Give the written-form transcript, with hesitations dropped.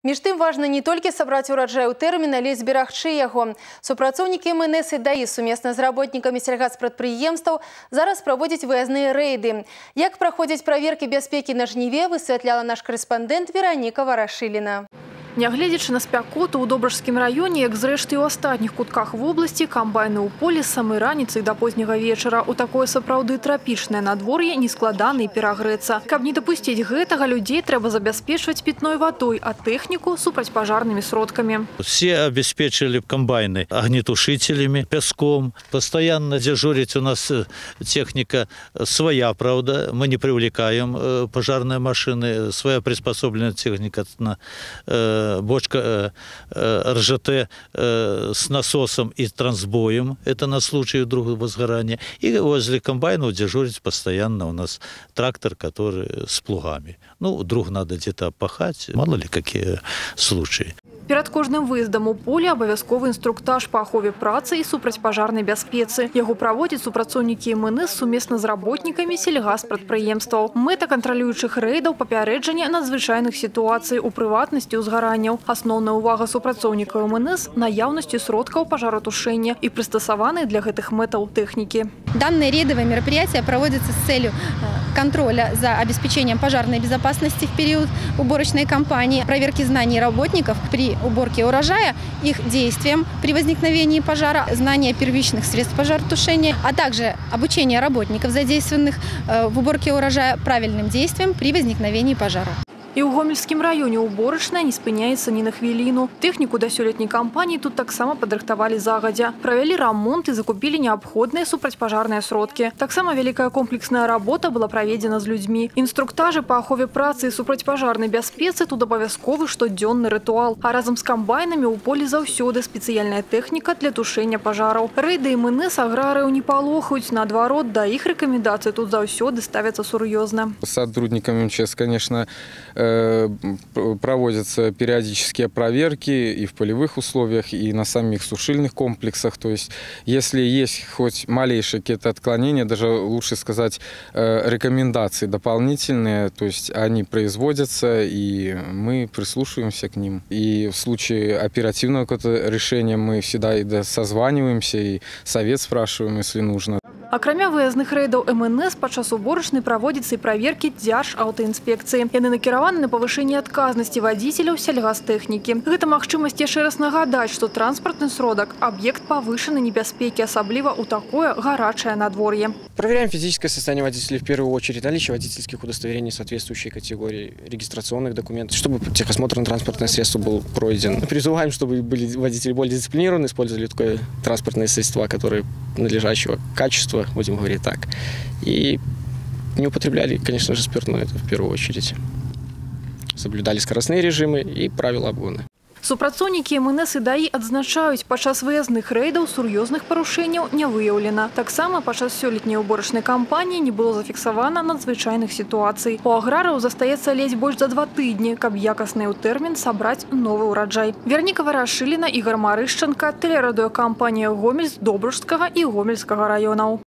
Між тым важна не толькі сабраць ураджай у тэрмін, але і зберагчы яго. Супрацоўнікі МНС і ДАІ сумесна з работнікамі сельгазпрадпрыемстваў зараз праводзяць выязныя рэйды. Як праходзяць праверкі бяспекі на жніве, высвятляла наш корэспандэнт Вераніка Варашыліна. Нягледзячы на спякоту, у Добрыжскім раёне, як зрэшты ў астатніх кутках вобласці, камбайны ў полі з самай раніцы да позняга вечара. У такое сапраўды трапічнае надвор'е нескладана і перагрэцца. Каб не дапусціць гэтага, людзей трэба забяспечваць пітной вадой, а тэхніку супрацьпажарнымі сродкамі. Все обеспечили комбайны огнетушителями, песком. Постоянно дежурить у нас техника своя, правда. Мы не привлекаем пожарные машины, своя приспособленная техника на бочка РЖТ с насосом и трансбоем. Это на случай вдруг возгорания. И возле комбайнов дежурить постоянно у нас трактор, который с плугами. Ну, вдруг надо где-то пахать. Мало ли какие случаи. Перад кожным выездам у поле абавязковы інструктаж па ахове працы і супрацьпажарнай бяспецы. Яго праводзяць супрацоўнікі МНС сумесна з работнікамі сельгазпрадпрыемстваў. Мэта кантралюючых рэйдаў папярэджання надзвычайных сітуацый, у прыватнасці ўзгаранняў. Асноўная ўвага супрацоўнікаў МНС наяўнасці сродкаў пажаротушэння і прыстасаваныя для гэтых мэтаў тэхнікі. Данные рейдовые мероприятия проводятся с целью контроля за обеспечением пожарной безопасности в период уборочной кампании, проверки знаний работников при уборке урожая, их действиям при возникновении пожара, знания первичных средств пожаротушения, а также обучение работников, задействованных в уборке урожая, правильным действиям при возникновении пожара. І ў Гомельскім раёне уборачная не спыняецца ні на хвіліну. Тэхніку да сёлетняй кампаніі тут таксама падрыхтавалі загадзя. Правялі рамонт і закупілі неабходныя супрацьпажарныя сродкі. Таксама вялікая комплексная работа была праведзена з людзьмі. Інструктажы па ахове працы і супрацьпажарнай бяспецы тут абавязковы штодзённы рытуал. А разам з камбайнамі ў полі заўсёды спецыяльная тэхніка для тушэння пажараў. Рэйды МНС аграрыяў не палохаюць, наадварот, да іх рэкамендацыі тут заўсёды ставяцца сур'ёзна. Сотрудниками МЧС, конечно, проводятся периодические проверки и в полевых условиях, и на самих сушильных комплексах. То есть, если есть хоть малейшие какие-то отклонения, даже лучше сказать рекомендации дополнительные, то есть они производятся, и мы прислушиваемся к ним. И в случае оперативного какого-то решения мы всегда и созваниваемся, и совет спрашиваем, если нужно. Акрамя выязных рэйдаў МНС падчас уборачнай праводзяцца і праверкі Дзяржаўтаінспекцыі. Яны накіраваны на павышэнне адказнасці вадзіцеляў сельгазтэхнікі. Гэта магчымасць яшчэ раз нагадаць, што транспартны сродак – аб'ект павышанай небяспекі, асабліва ў такое гарачае надвор'е. Проверяем физическое состояние водителей, в первую очередь наличие водительских удостоверений соответствующей категории, регистрационных документов, чтобы техосмотр на транспортное средство был пройден. Призываем, чтобы водители более дисциплинированно использовали такое транспортные средства, которые надлежащего качества, будем говорить так, и не употребляли, конечно же, спиртное, это в первую очередь. Соблюдали скоростные режимы и правила обгона. Супрацоўнікі МНС і ДАІ адзначаюць, падчас выязных рэйдаў сур'ёзных парушэнняў не выяўлена. Таксама падчас сёлетняй уборачнай кампаніі не было зафіксавана надзвычайных сітуацый. У аграраў застаецца ледзь больш за 2 тыдні, каб якасна і ў тэрмін сабраць новы ўраджай. Вераніка Варашыліна, Ігор Марышчанка, тэлерадыёкампанія Гомель з Добрыжскага і Гомельскага раёнаў.